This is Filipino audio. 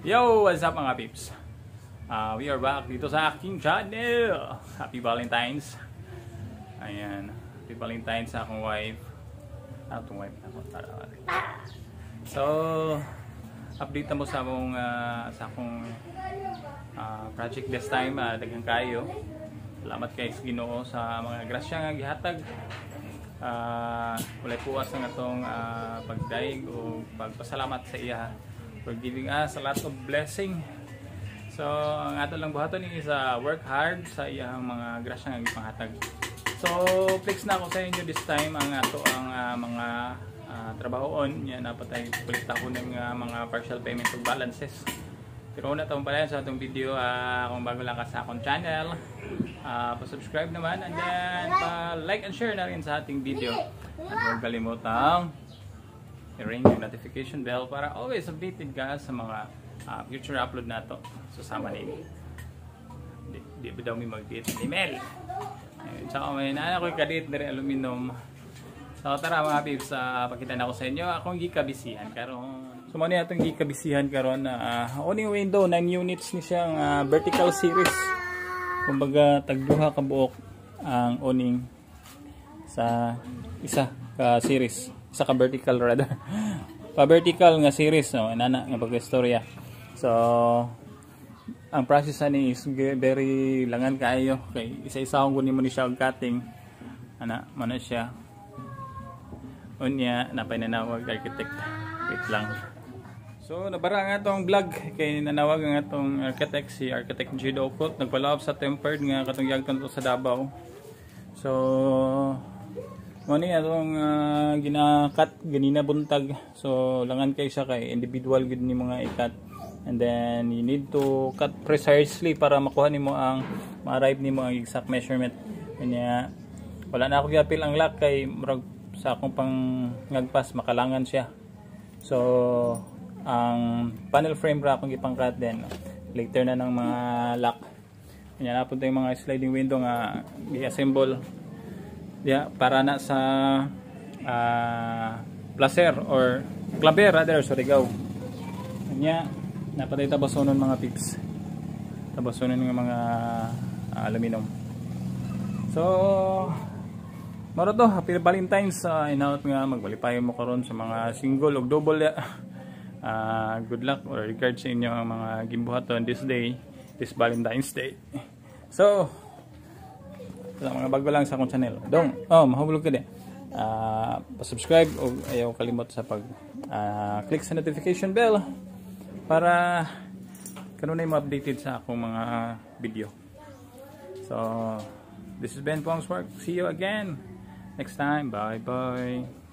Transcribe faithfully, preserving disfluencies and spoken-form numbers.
Yo! What's up mga peeps? Uh, we are back dito sa aking channel. Happy Valentine's. Ayan. Happy Valentine's sa akong wife. Ano itong wife? So, update mo sa akong, uh, sa akong uh, project this time. Uh, daghang kayo. Salamat kay Ginoo sa mga grasya nga gihatag. Uh, walay puwas na itong uh, pagdaig o pagpasalamat sa iya for giving us a lot of blessing. So ang ato lang buhaton is uh, work hard sa iyang mga grasya nga gipanghatag. So flex na ako sa inyo this time ang ato ang uh, mga uh, trabahoon nya napatay kulit ako ng uh, mga partial payment of balances. Pero una tong pala sa atong video, uh, kung bago lang ka sa akong channel, uh, pa-subscribe naman and then pa-like and share na rin sa ating video. At huwag kalimutang i-ring yung notification bell para always updated ka sa mga uh, future upload na to. So sama nini. Di, di ba daw may mag-date email? Ayun, tsaka may naanak ko yung kadate na rin aluminum. So tara mga peeps, uh, pakita na ako sa inyo akong gikabisihan karon. So muna itong gikabisihan karon na uh, owning window, nine units ni siyang uh, vertical series. Kumbaga tagduha ka buok ang owning sa isa ka series, isa ka vertical rather. Pa vertical nga series no, inana nga pag-istorya. So ang process ani is very langan kaayo kay isa-isa kung kunin mo ni siya og cutting. Ana man siya. Unya napay nanawag architect. Wait lang. So nabara nga itong vlog kay nanawag nga itong architect si Architect Jido Okot, nagpalawap sa tempered nga katong yagton to sa Davao. So mo ni atong uh, gina-cut ganina buntag. So langan kay siya kay individual gid ni mga i-cut. And then you need to cut precisely para makuha nimo ang ma-arrive nimo ang exact measurement. Kanya wala na ako giapil ang lock kay murag sa akong pang ngagpas makalangan siya. So ang panel frame ra akong gipang-cut din later na ng mga lock. Kanya na po yung mga sliding window nga i-assemble yeah, para na sa uh, placer or claver rather, sorry go. Kanya napatay tabasonon mga pips. Tabasonon ng mga uh, aluminum. So maro to, happy Valentine's. Uh, inaot nga magbalipayon mo karon sa mga single o double. Uh, good luck or regards sa inyo ang mga gimbuhaton this day, this Valentine's Day. So sa mga bago lang sa akong channel, dong, oh, mahulog ka din. Uh, pa-subscribe o ayaw kalimot sa pag uh, click sa notification bell para kanunay mo updated sa akong mga video. So this is Ben Pong's work. See you again next time. Bye bye.